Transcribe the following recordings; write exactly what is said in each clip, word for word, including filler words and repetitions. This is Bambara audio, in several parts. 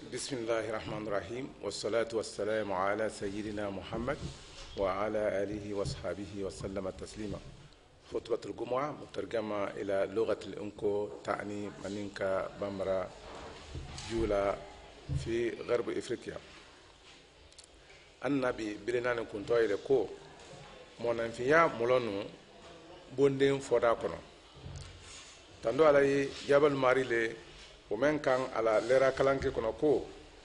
بسم الله الرحمن الرحيم والصلاة والسلام على سيدنا محمد وعلى آله وصحبه وسلم تسليما. خطبة الجمعة مترجمة إلى لغة الإنكو تعني منينكا بامرا جولا في غرب إفريقيا. النبي بلنا كنتو إلى كو منفيا مولونو بوندين فوداكونو تندو على جبل ماريلي ومن كان على لرا كلانكي كنكو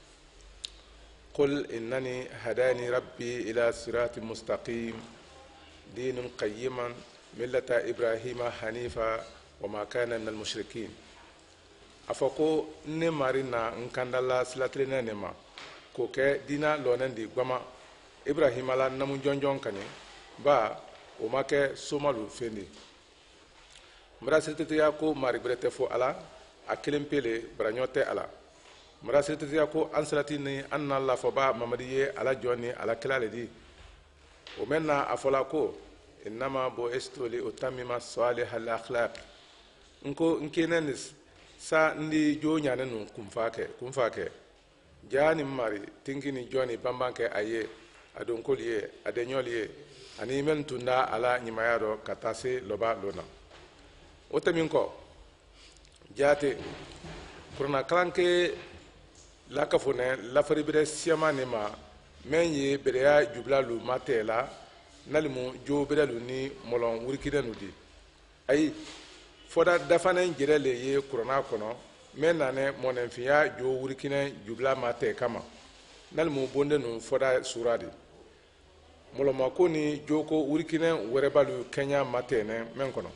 قل إنني هداني ربي إلى صراط مستقيم دين قيما ملة إبراهيم حنيفا وما كان من المشركين أفكو نمارنا نكان الله سلاتلنا نما كوكي دينا لونن دي غما إبراهيم على نمو جون جون كني با وما كي سومالو فيني مراسلتي ياكو ماري بريتفو على akilim pele branyote ala murasirti yako ansalati ni anna la foba mamadiye ala joni ala kilale di o menna afola ko inma bo estoli utamima salih al akhlaq nko nkenenis sa ndi jonya nanu kumfake kumfake jani mari tingini joni bambanke aye adon koliye adenyoliye ani mentunda ala nyimayaro katase loba lona otaminko jate kurna kalanke lakafone lafari bere siyama nema men ye bereya jublalu matela nalimu jo berelu ni molon wurikidenu di ay foda dafane jirele ye kurna kono men nane monenfiya jo wurikine jubla mate kama nalimu bondenu foda suradi moloma ko ni joko wurikine werebalu kenya matene men kono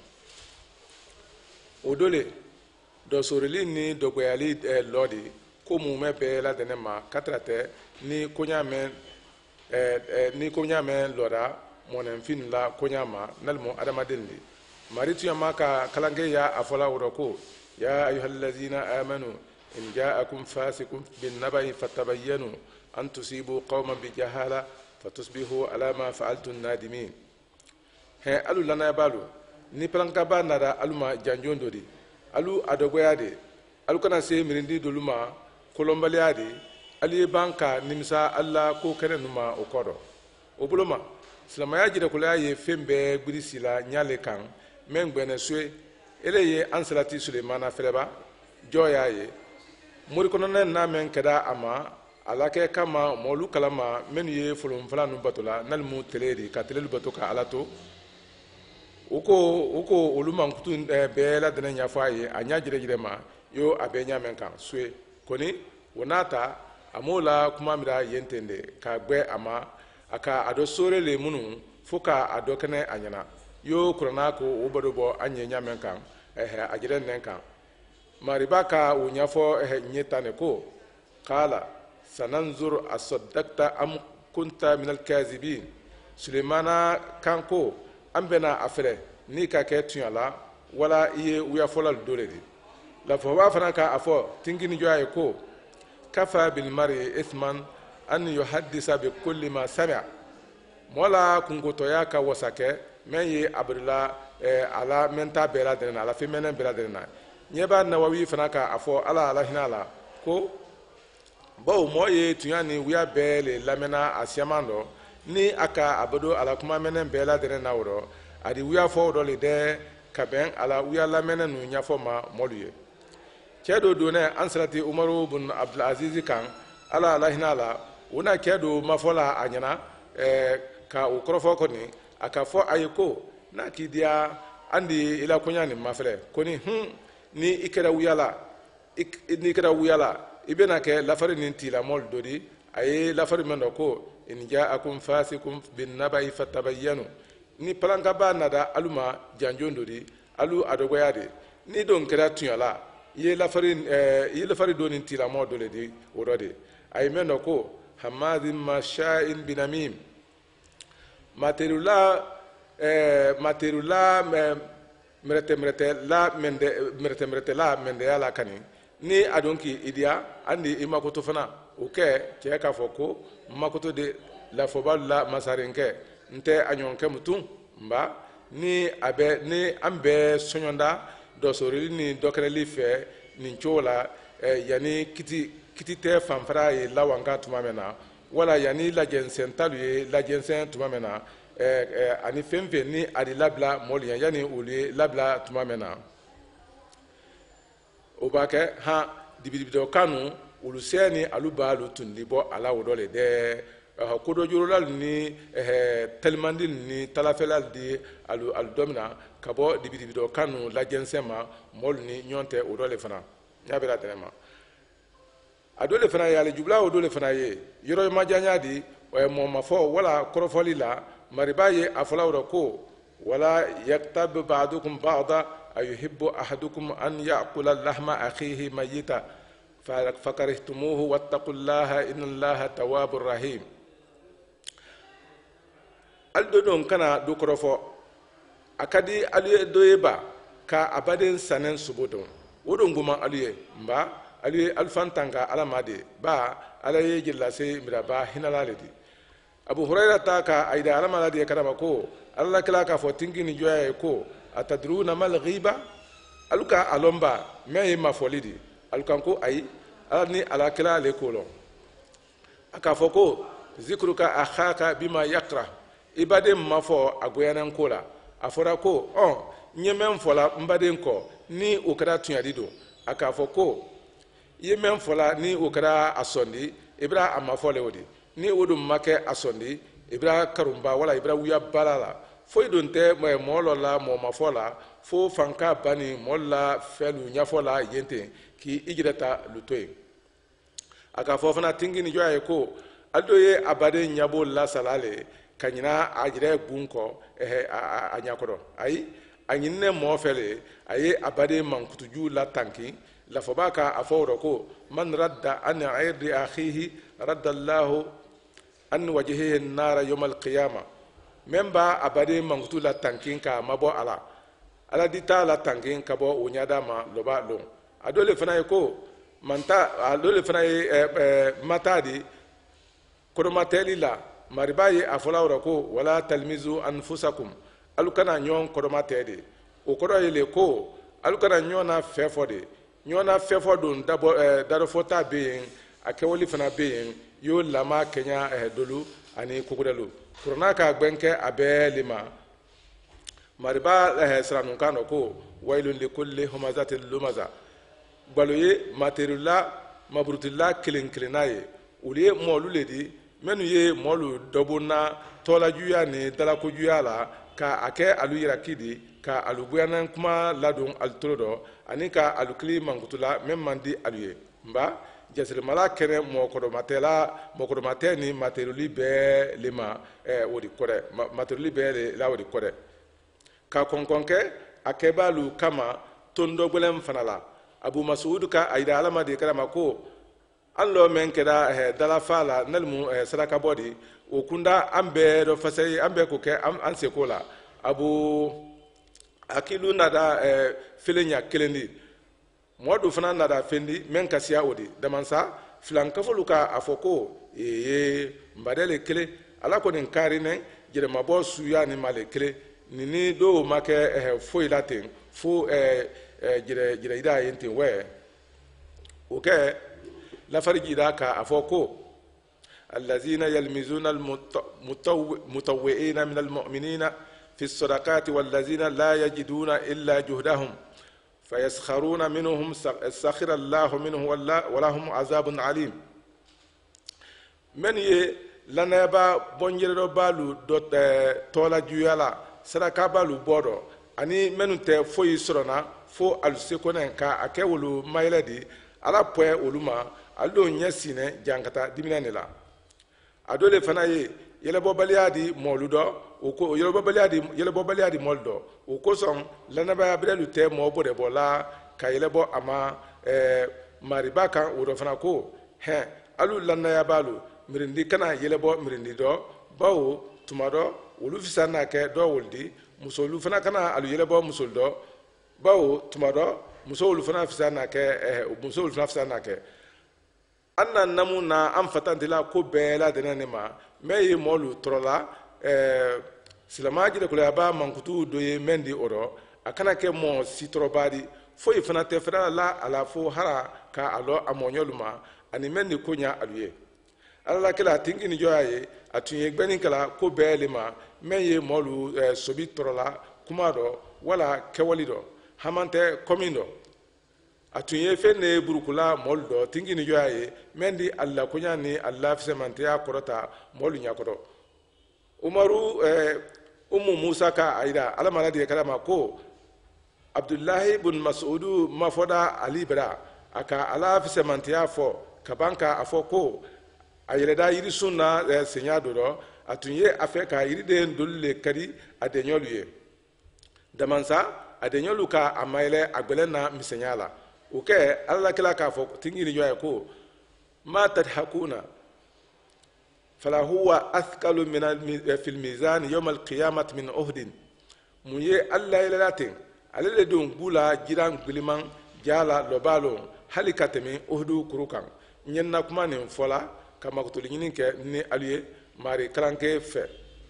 odole do sorili ni dogoyali eh, lodi ko mu me be la denema katrate ni konyame eh, eh, ni konyame loda monen fin la konyama nalmo adamadelli maritu yama ka kalange ya afola wuroko ya ayyuhallazina amanu in ja'akum fasiqun bin nabai fatabayyanu an tusibu qauman bi jahala fatusbihu ala ma fa'altum nadimin he alu lana balu ni planka ba nada aluma janjondodi alu adogoyade alu kana se mirindi doluma kolombaliade ali banka nimsa alla ko kene numa okodo obuloma islamaya jide kula ye fembe gbirisila nyale kan mengbene swe eleye ansalati sulemana feleba joya ye muri kono na men kada ama alake kama molu kalama menu ye folon falanu batola nalmu teleri ka telelu batoka alato uko uko oluman kutu be la dana nyafa ye anya jire jire ma yo abenya menka swe koni wonata amola kuma mira yentende ka gbe ama aka ado sore le munu fuka ado kene anyana yo kurana ko obodobo anye nya menka eh ajire nenka maribaka wonyafo eh nyeta ne ko qala sananzur asaddaqta am kunta min alkazibin sulemana kanko ambena afere ni ka ke tuyala wala iye uya folal doledi la fo wa fana ka afo tingini joye ko kafa bil mari ithman an yuhaddisa bi kulli ma sami'a mola kungoto ya ka wasake meye abdullah eh, ala menta bela dena ala femenen bela dena nyeba nawawi fana ka afo ala ala hinala ko bo moye tuyani uya bele lamena asiamando ni aka abado ala kuma menen bela dena woro adi uya fo do le de kaben ala uya lamena nu nyafo ma moluye kedo do ne ansarati umaru bin abdul aziz kan ala ala hinala wona kedo mafola anyana eh, ka ukrofo ko ni aka fo ayiko na kidia andi ila kunyani mafre koni hm ni ikera uyala ik, ni ikera uyala ibena ke lafari ni tila mol dodi ay lafari mendo ko in ja'akum fasikum bin nabai fatabayyanu ni palanka ba nada aluma janjondodi alu adogoyade ni don kera tuyala ye lafari eh, ye lafari doni tila mo dole di wodode ay mendo ko hamadin masha'in binamim materiula eh, materiula eh, merete merete la mende merete merete la mende ala kani ni adonki idia andi imakoto fana oke ke ka foko makoto de la fobal la masarenke nte anyonke mutum mba ni abe ni ambe sonyonda do sorili ni dokreli fe ni chola eh, yani kiti kiti tɛ fanfara ye lawanka tuma min na wala yanni lajɛnsɛn talu ye lajɛnsɛn tuma min na ani fɛn fɛn ni a di labila mɔlu ye yanni olu ye labila tuma min na o b'a kɛ han dibidibidɔ kanu olu sɛ ni alu b'a lu tun di bɔ a la o dɔ le dɛ kodɔjurula ni telimandi ni talafɛla di alu alu dɔ min na ka bɔ dibidibidɔ kanu lajɛnsɛn ma mɔlu ni ɲɔgɔn tɛ o dɔ le fana n y'a bɛ la tɛnɛ ma a dɔ le fana ye alijubila o dɔ le fana ye yɔrɔ majanya di mɔmafɔ wala kɔrɔfɔli la mariba ye a fɔla o rɔ ko wala yaktab ba'dukum ba'da ayuhibbu ahadukum an ya'kula lahma akhihi mayyita fakarihtumuhu wattaqullaha innallaha tawwabur rahim aldo don kana do kɔrɔfɔ akadi aliye doyeba ka abaden sanen subodon wodon guma aliye mba aliye alfantanga alamade ba alaye jillase miraba hinalaledi abu hurairah ta ka aida alamala de karama ko allah kala ka fo tingini joya ko atadruna mal ghiba aluka alomba me ma folidi alukan ko ay alani ala kala le ko lo aka fo ko zikruka akhaka bima yakra ibade ma fo agoyanan ko la afora ko on nyemen fola mbaden ko ni okara tunyadi do aka fo ko yemen fola ni okara asondi ibra amafole wodi ni wodo make asondi ibra karumba wala ibra wuya balala foi don te mo molo la mo mafola fo fanka bani molla felu nyafola yente ki ijrata lutoy aka fo fana tingini joye ko aldoye abade nyabo la salale kanyina ajire gunko eh anyakoro ai anyinne mo fele aye abade mankutuju la tanki la fobaka aforo ko man radda an irdi akhihi radda Allah an wajhihi an-nar yawm al-qiyamah memba abade mankutu la tankin ka mabo ala ala dita la tankin ka bo onyada ma loba lo adole fana ko manta adole fana matadi koromateli la maribaye afola ko wala talmizu anfusakum alukana nyon koromatedi o koroyele ko alukana nyona fefode nyona fefo don dabo daro fota beyin akewoli fana beyin yo lama kenya dolu ani kukudelu kurana ka gbenke abelima mariba sranun kano ko wailun likulli humazatil lumaza baloye materila mabrutilla kilinkilinaye uliye molu ledi menu ye molu dobuna tola juya ni dalako juya la ka ake alu yirakidi ka alu buyanan kuma ladun altrodo ani ka alu kli mangutula mem mandi aluye mba jasir mala kene mo kodomatela mo kodomateni materiali be lima e wodi kore materiali be la wodi kore ka konkonke akebalu kama tondo golem fanala abu masud ka aida alama de karama ko allo men keda eh, dala fala nalmu eh, sadaka bodi o kunda ambe do fasay ambe ko ke am anse ko la abu akilu nada eh, filenya kelendi modu fana nada fendi men kasiya odi damansa flanka foluka afoko e mbadele kele ala ko nin karine jere mabo suya ni male kele nini do make eh, fo ilatin fo eh, eh, jere jere ida yentin we okay la farji daka afoko allazina yalmizuna almutawwi'ina min almu'minina fi as-sadaqati wallazina la yajiduna illa juhdahum fayaskharuna minhum sakhira Allahu minhu walahum azabun alim men ye lanaba bonjero balu dot tola juyala sadaka balu bodo ani menunte foyi sorona fo alsekona ka akewulu mayladi ala poe uluma aldo nyasine jankata dimine la adole fana ye yelebo baliadi moludo oko yelebo baliadi yelebo baliadi moldo oko son lanaba brelu te mo bode bola ka yelebo ama eh maribaka uro fana ko he alu lanaya balu mirindi kana yelebo mirindi do bawo tumado ulu fisana ke do woldi musolu fana kana alu yelebo musoldo bawo tumado musolu fana fisana ke eh musolu fana fisana ke anna namuna am fatandila ko bela denanema meye molu trola eh silamaji de kula ba mankutu doye mendi oro akana ke mo sitrobadi fo ifana te fera la ala fo hara ka alo amonyoluma ani men ni konya aluye alla kala tingini joyaye atunye gbeni kala ko bele ma men ye molu eh, sobi torola kuma do wala kewali do hamante komindo atunye fenne burukula molu do tingini joyaye mendi alla konya ni alla fisemante ya korota molu nyakodo umaru eh, ummu musa ka aida ala maladi kala ma ko abdullahi ibn mas'udu mafoda ali bra aka ala fisemante ya fo kabanka afo ko ayeleda yiri sunna eh, senya do atunye afeka yiri de ndolle kadi adenyolu ye damansa adenyolu ka amaile agbelena misenyala uke alla kila ka fo tingini joya ko ma tadhakuna fala huwa athqalu min fil mizan yawm al qiyamah min uhdin muye alla ilalatin alele don bula jiran guliman jala lobalo halikatemi uhdu kurukan nyenna kuma nin fola kama ko toli nyinin ke ni aliye mari kalanke fe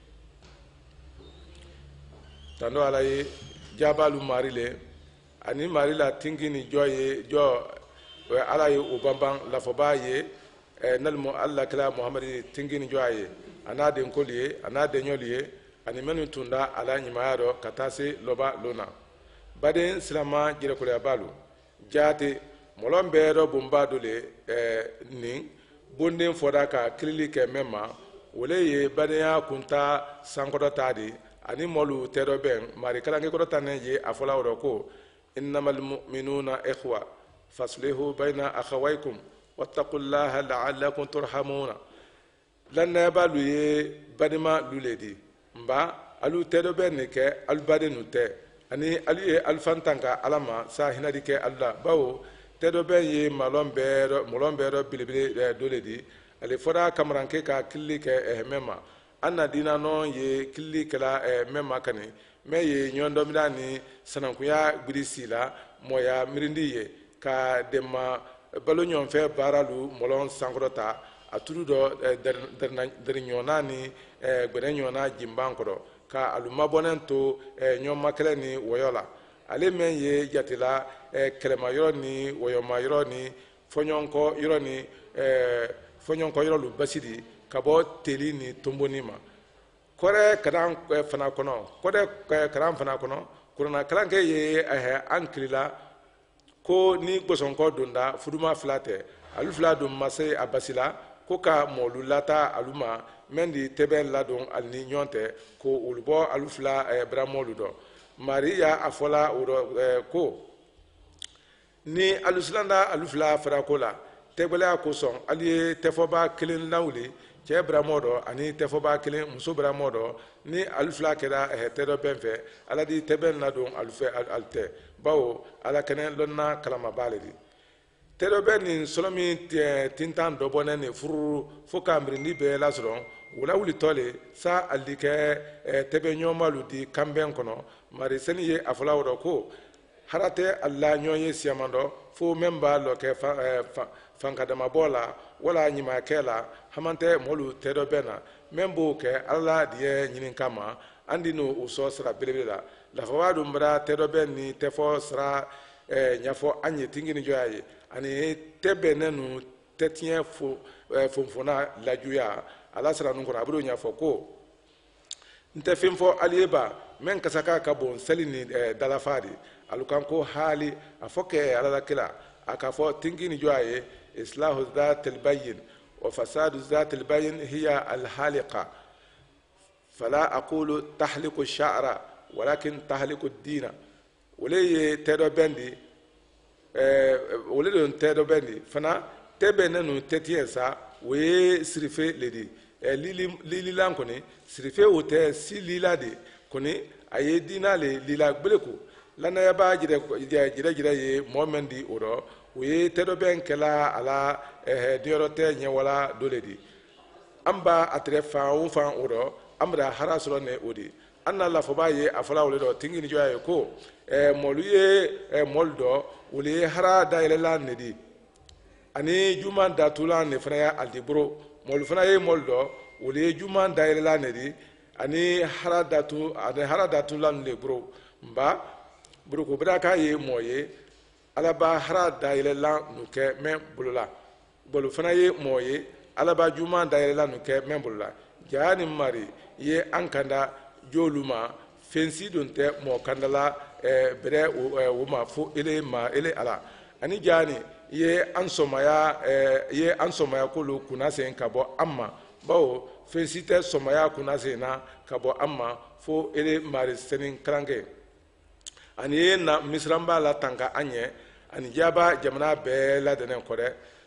tando alaye jabalu mari le ani mari la tingini joye jo alaye ubamban la fobaye nalmo alla kala muhammad tingini joye anade nkoliye anade nyoliye ani menu tunda ala nyimaado katase loba lona baden silama jire ko balu jate molombe ro bumba dole ni bonden foda ka kilili ke mema wole ye badenya kunta sankodo tadi ani molu tedo ben mari kala ngi ko tanne je afola woro ko innamal mu'minuna ikhwa faslihu bayna akhawaykum wattaqullaha la'allakum turhamuna lanna balu ye badima luledi mba alu tedo ben ne ke alu badenu te ani alu ye alfantanka alama sa hinadi ke allah bawo tedo ben ye malombero molombero bilibili doledi ale fora kamaranke ka killi ke ehmema anna dina no ye killi kala ehmema kani me ye nyondo midani sanankuya gudisila moya mirindi ye ka dema balo nyon fe baralu molon sangrota aturu do der nyona ni gbere nyona jimbankodo ka aluma bonento nyoma kele ni woyola ale men ye jatila kelema yoro ni woyoma yoro ni fonyonko yoro ni fonyonko yoro lu basidi kabo teli ni tomboni ma kore kadan fana kono kore kadan fana kono kurana kalanke ye eh ankilila ko ni gbosonko donda fuduma flate alu fla dum masay abasila ko ka molulata aluma mendi teben ladon alni nyonte ko ulbo alu fla bramoludo maria afola uro ko ni aluslanda alufla farakola tegbela ko son ali tefoba kilin lawli che bramodo ani tefoba kilin muso bramodo ni alufla keda eh tedo benfe aladi teben na don alufe alte bawo ala kenen lonna kalama baledi tedo benin solomi tintan do bonene furu foka mbrindi be lasron wala wuli tole sa alike tebe nyomalu di kamben kono mari seni ye afola woro ko harate alla nyoye siamando fo memba lo ke fanka dama bola wala nyima kela hamante molu tedo bena membo ke alla die nyinin kama andino uso sra belebela la fawadu mbra tedo benni tefo sra nyafo anye tingini joyaye ani tebe nenu tetien fo fonfona la juya ala sra nun ko abro nyafo ko nte fimfo alieba men kasaka ka bon selini dalafadi alukanko hali afoke ala kila akafo tingini joaye islahu dhat albayn wa fasadu dhat albayn hiya alhaliqa fala aqulu tahliqu ash-sha'ra walakin tahliqu ad-din walaye tedo bendi eh walaye don tedo bendi fana tebe nanu tetiesa we sirife ledi lili lili lankoni sirife wote si lila de koni aye dina le lila gbeleku lana ya ba jire jire jire ye momendi oro we tedo ben kala ala eh diorote nyewala doledi amba atre fa u fa oro amra harasro ne odi anna la foba ye afala wole do tingini joye ko eh moluye eh moldo wole hara daile nedi ani juma datula ne fana ya aldibro mol fana ye moldo wole juma daile nedi ani hara datu ani hara datula ne bro mba bro ko braka ye moye alaba hara daile la nuke me bulula bolo fana ye mɔɔ ye alaba juma dayɛlɛla nu kɛ mɛn bolo la jaa ni mari ye an kanda joolu ma fɛnsi don tɛ mɔɔ kandala bɛrɛ o ma fo ele ma ele ala ani jaa ni ye an sɔmaya ye an sɔmaya kolo kunna sen ka bɔ an ma bawo fɛnsi tɛ sɔmaya kunna sen na ka bɔ an ma fo ele mari sɛni kalankɛ ani ye na misiran b'a la tan ka an ɲɛ ani jaaba jamana bɛɛ ladɛnɛn kɔ dɛ